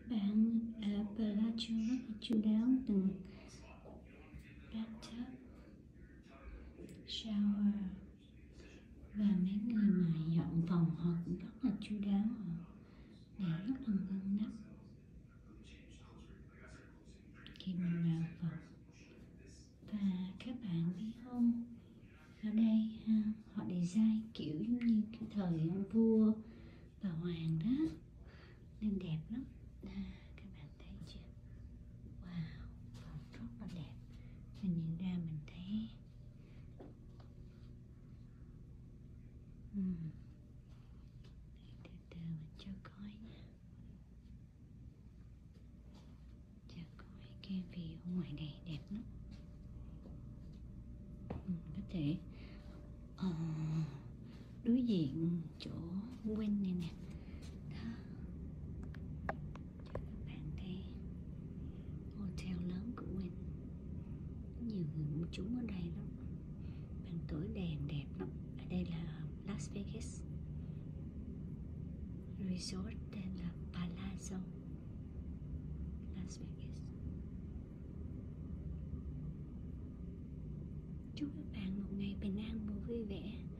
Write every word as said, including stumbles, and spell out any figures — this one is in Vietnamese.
bạn ở Bellagio rất là chu đáo, từng bathtub, shower, và mấy người mà dọn phòng họ cũng rất là chu đáo, họ để rất là ngăn nắp khi mình vào phòng. Và các bạn biết không, ở đây ha, họ design kiểu giống như cái thời ông vua bà hoàng đó, nên đẹp lắm. À, các bạn thấy chưa? Wow, phòng rất là đẹp. Mình nhìn ra mình thấy uhm. từ từ mình cho coi nha, cho coi cái view ngoài đây đẹp lắm. Mình có thể uh, đối diện chỗ Win này nè, đó, cho các bạn thấy hotel lớn của Win. Nhiều người cũng trúng ở đây lắm, ban tối đèn đẹp lắm. Ở đây là Las Vegas Resort, tên là Palazzo Las Vegas. Chúc các bạn một ngày bình an và vui vẻ.